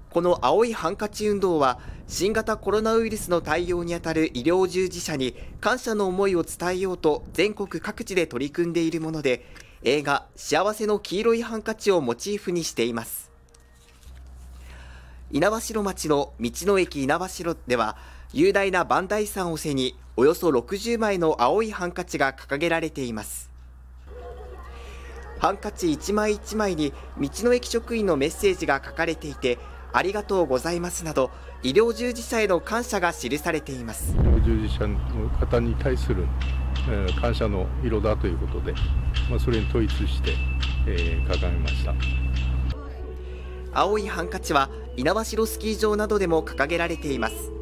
この青いハンカチ運動は、新型コロナウイルスの対応にあたる医療従事者に感謝の思いを伝えようと全国各地で取り組んでいるもので、映画幸せの黄色いハンカチをモチーフにしています。猪苗代町の道の駅猪苗代では、雄大な磐梯山を背におよそ60枚の青いハンカチが掲げられています。ハンカチ一枚一枚に道の駅職員のメッセージが書かれていて、ありがとうございますなど医療従事者への感謝が記されています。 医療従事者の方に対する感謝の色だということで、それに統一して掲げました。 青いハンカチは猪苗代スキー場などでも掲げられています。